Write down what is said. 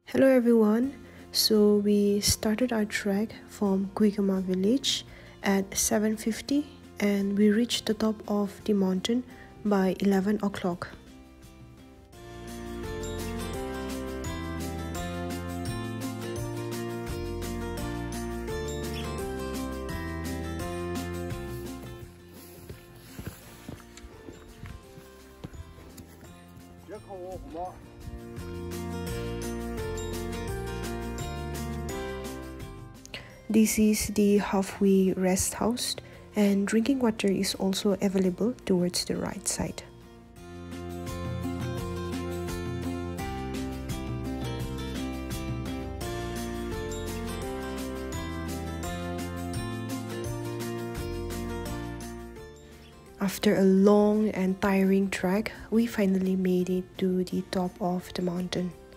Hello everyone. So we started our trek from Guigama village at 7:50 and we reached the top of the mountain by 11 o'clock. This is the halfway rest house and drinking water is also available towards the right side. After a long and tiring trek, we finally made it to the top of the mountain.